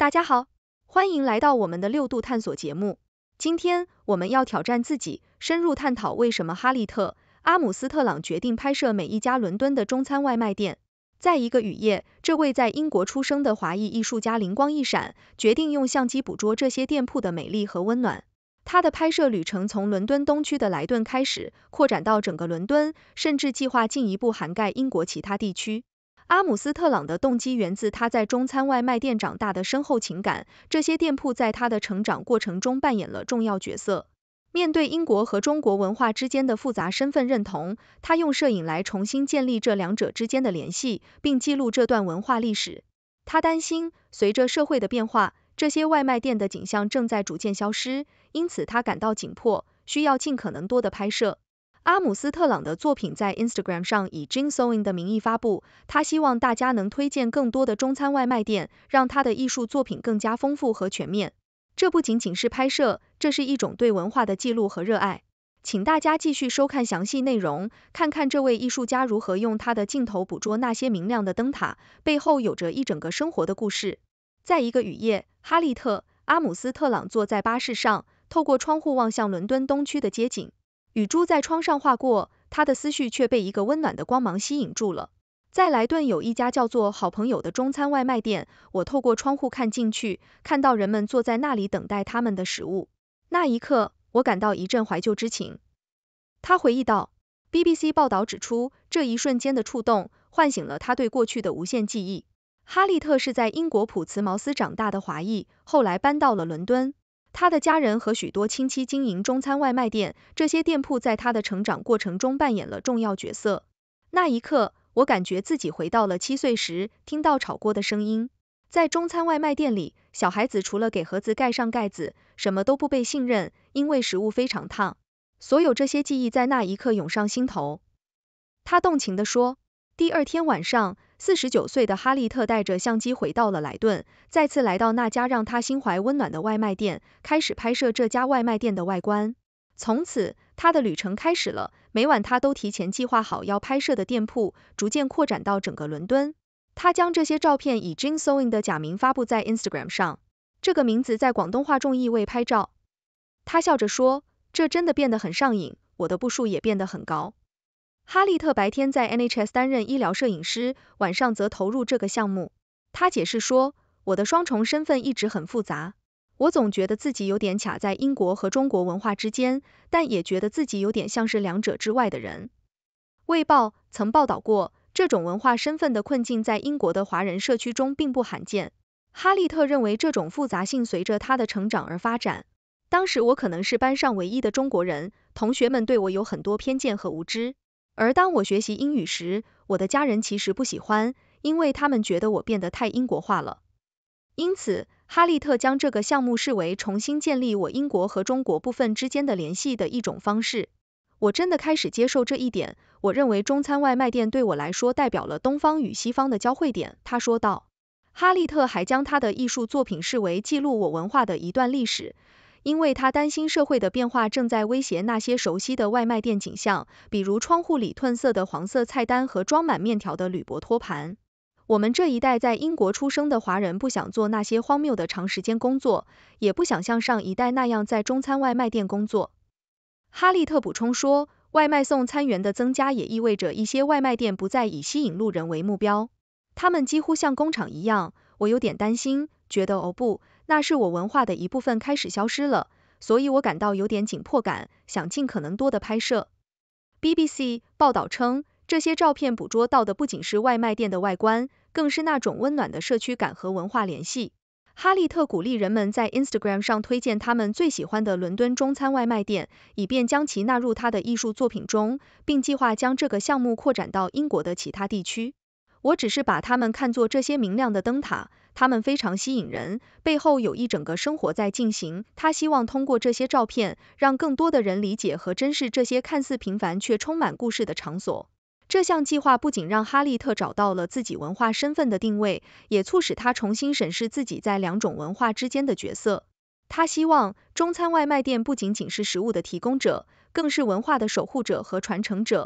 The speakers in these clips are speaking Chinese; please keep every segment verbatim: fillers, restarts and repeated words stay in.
大家好，欢迎来到我们的六度探索节目。今天我们要挑战自己，深入探讨为什么哈利特·阿姆斯特朗决定拍摄每一家伦敦的中餐外卖店。在一个雨夜，这位在英国出生的华裔艺术家灵光一闪，决定用相机捕捉这些店铺的美丽和温暖。他的拍摄旅程从伦敦东区的莱顿开始，扩展到整个伦敦，甚至计划进一步涵盖英国其他地区。阿姆斯特朗的动机源自他在中餐外卖店长大的深厚情感，这些店铺在他的成长过程中扮演了重要角色。面对英国和中国文化之间的复杂身份认同，他用摄影来重新建立这两者之间的联系，并记录这段文化历史。他担心，随着社会的变化，这些外卖店的景象正在逐渐消失，因此他感到紧迫，需要尽可能多的拍摄。阿姆斯特朗的作品在 Instagram 上以 Jing Sewing 的名义发布，他希望大家能推荐更多的中餐外卖店，让他的艺术作品更加丰富和全面。这不仅仅是拍摄，这是一种对文化的记录和热爱。请大家继续收看详细内容，看看这位艺术家如何用他的镜头捕捉那些明亮的灯塔，背后有着一整个生活的故事。在一个雨夜，哈利特·阿姆斯特朗坐在巴士上，透过窗户望向伦敦东区的街景。雨珠在窗上划过，他的思绪却被一个温暖的光芒吸引住了。在莱顿有一家叫做好朋友的中餐外卖店，我透过窗户看进去，看到人们坐在那里等待他们的食物。那一刻，我感到一阵怀旧之情。他回忆道。B B C 报道指出，这一瞬间的触动，唤醒了他对过去的无限记忆。哈利特是在英国普茨茅斯长大的华裔，后来搬到了伦敦。他的家人和许多亲戚经营中餐外卖店，这些店铺在他的成长过程中扮演了重要角色。那一刻，我感觉自己回到了七岁时，听到炒锅的声音。在中餐外卖店里，小孩子除了给盒子盖上盖子，什么都不被信任，因为食物非常烫。所有这些记忆在那一刻涌上心头。他动情地说。第二天晚上，四十九岁的哈利特带着相机回到了莱顿，再次来到那家让他心怀温暖的外卖店，开始拍摄这家外卖店的外观。从此，他的旅程开始了，每晚他都提前计划好要拍摄的店铺，逐渐扩展到整个伦敦。他将这些照片以 Jing Sewing 的假名发布在 Instagram 上，这个名字在广东话中意为拍照。他笑着说，这真的变得很上瘾，我的步数也变得很高。哈利特白天在 N H S 担任医疗摄影师，晚上则投入这个项目。他解释说，我的双重身份一直很复杂，我总觉得自己有点卡在英国和中国文化之间，但也觉得自己有点像是两者之外的人。卫报曾报道过，这种文化身份的困境在英国的华人社区中并不罕见。哈利特认为这种复杂性随着他的成长而发展。当时我可能是班上唯一的中国人，同学们对我有很多偏见和无知。而当我学习英语时，我的家人其实不喜欢，因为他们觉得我变得太英国化了。因此，哈利特将这个项目视为重新建立我英国和中国部分之间的联系的一种方式。我真的开始接受这一点，我认为中餐外卖店对我来说代表了东方与西方的交汇点，他说道。哈利特还将他的艺术作品视为记录我文化的一段历史。因为他担心社会的变化正在威胁那些熟悉的外卖店景象，比如窗户里褪色的黄色菜单和装满面条的铝箔托盘。我们这一代在英国出生的华人不想做那些荒谬的长时间工作，也不想像上一代那样在中餐外卖店工作。哈利特补充说，外卖送餐员的增加也意味着一些外卖店不再以吸引路人为目标，他们几乎像工厂一样。我有点担心，觉得哦不，那是我文化的一部分开始消失了，所以我感到有点紧迫感，想尽可能多的拍摄。B B C 报道称，这些照片捕捉到的不仅是外卖店的外观，更是那种温暖的社区感和文化联系。哈利特鼓励人们在 Instagram 上推荐他们最喜欢的伦敦中餐外卖店，以便将其纳入他的艺术作品中，并计划将这个项目扩展到英国的其他地区。我只是把它们看作这些明亮的灯塔，它们非常吸引人，背后有一整个生活在进行。他希望通过这些照片，让更多的人理解和珍视这些看似平凡却充满故事的场所。这项计划不仅让哈利特找到了自己文化身份的定位，也促使他重新审视自己在两种文化之间的角色。他希望中餐外卖店不仅仅是食物的提供者，更是文化的守护者和传承者。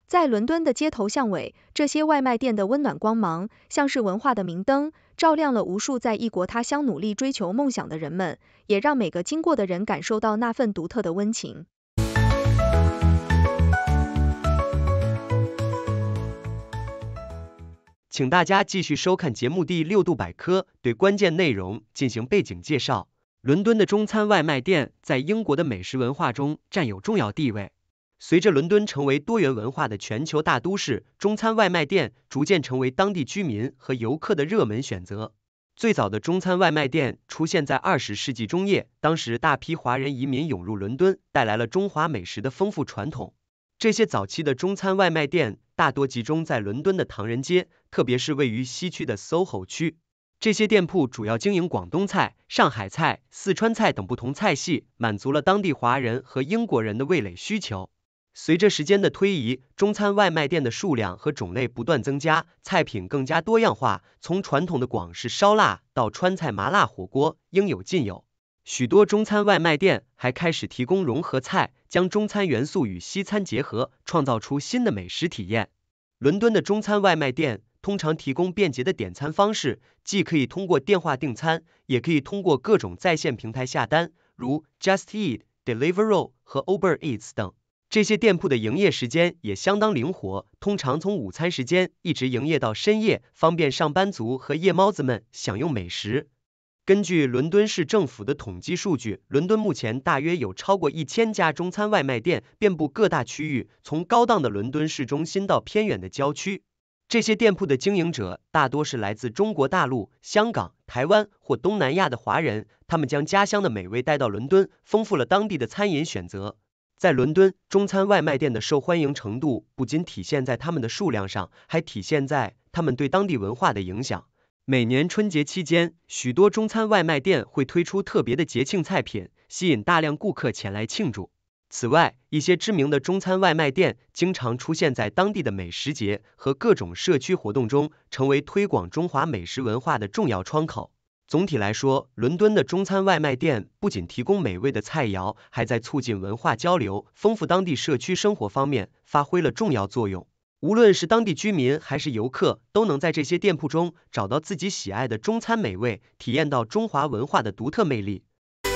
在伦敦的街头巷尾，这些外卖店的温暖光芒，像是文化的明灯，照亮了无数在异国他乡努力追求梦想的人们，也让每个经过的人感受到那份独特的温情。 请大家继续收看节目第六度百科，对关键内容进行背景介绍。伦敦的中餐外卖店在英国的美食文化中占有重要地位。随着伦敦成为多元文化的全球大都市，中餐外卖店逐渐成为当地居民和游客的热门选择。最早的中餐外卖店出现在二十世纪中叶，当时大批华人移民涌入伦敦，带来了中华美食的丰富传统。这些早期的中餐外卖店大多集中在伦敦的唐人街，特别是位于西区的 S O H O 区。这些店铺主要经营广东菜、上海菜、四川菜等不同菜系，满足了当地华人和英国人的味蕾需求。随着时间的推移，中餐外卖店的数量和种类不断增加，菜品更加多样化，从传统的广式烧腊到川菜麻辣火锅，应有尽有。许多中餐外卖店还开始提供融合菜，将中餐元素与西餐结合，创造出新的美食体验。伦敦的中餐外卖店通常提供便捷的点餐方式，既可以通过电话订餐，也可以通过各种在线平台下单，如 Just Eat、Deliveroo 和 Uber Eats 等。这些店铺的营业时间也相当灵活，通常从午餐时间一直营业到深夜，方便上班族和夜猫子们享用美食。根据伦敦市政府的统计数据，伦敦目前大约有超过一千家中餐外卖店，遍布各大区域，从高档的伦敦市中心到偏远的郊区。这些店铺的经营者大多是来自中国大陆、香港、台湾或东南亚的华人，他们将家乡的美味带到伦敦，丰富了当地的餐饮选择。在伦敦，中餐外卖店的受欢迎程度不仅体现在他们的数量上，还体现在他们对当地文化的影响。每年春节期间，许多中餐外卖店会推出特别的节庆菜品，吸引大量顾客前来庆祝。此外，一些知名的中餐外卖店经常出现在当地的美食节和各种社区活动中，成为推广中华美食文化的重要窗口。总体来说，伦敦的中餐外卖店不仅提供美味的菜肴，还在促进文化交流、丰富当地社区生活方面发挥了重要作用。无论是当地居民还是游客，都能在这些店铺中找到自己喜爱的中餐美味，体验到中华文化的独特魅力。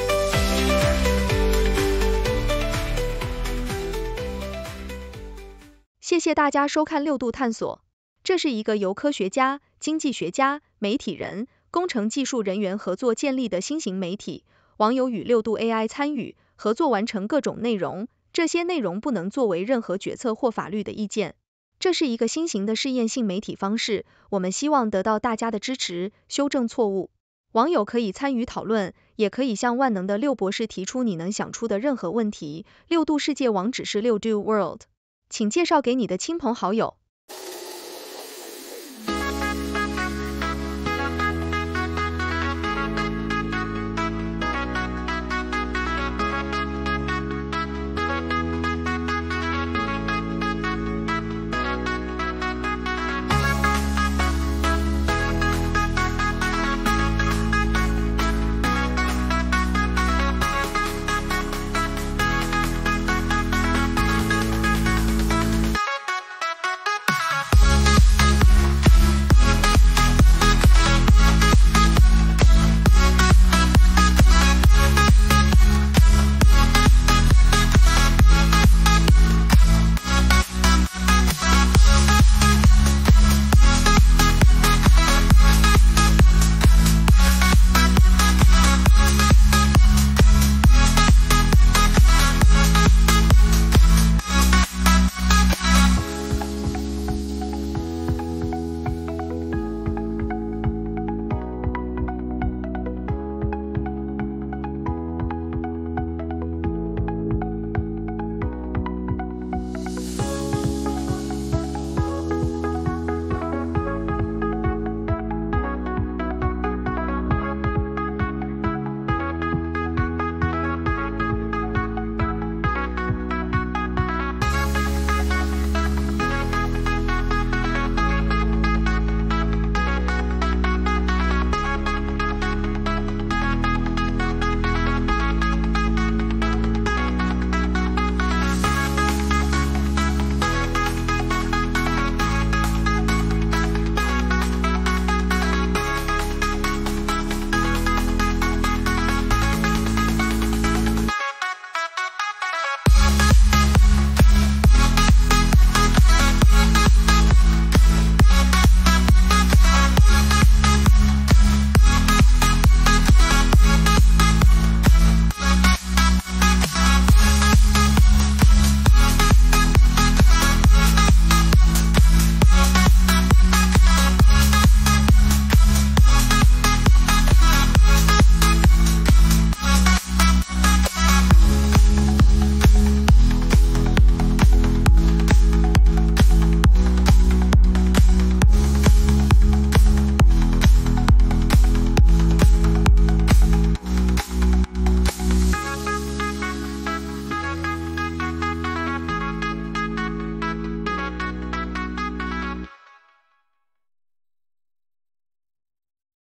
谢谢大家收看六度探索。这是一个由科学家、经济学家、媒体人、工程技术人员合作建立的新型媒体，网友与六度 A I 参与合作完成各种内容，这些内容不能作为任何决策或法律的意见。这是一个新型的试验性媒体方式，我们希望得到大家的支持，修正错误。网友可以参与讨论，也可以向万能的六博士提出你能想出的任何问题。六度世界网址是六 do world， 请介绍给你的亲朋好友。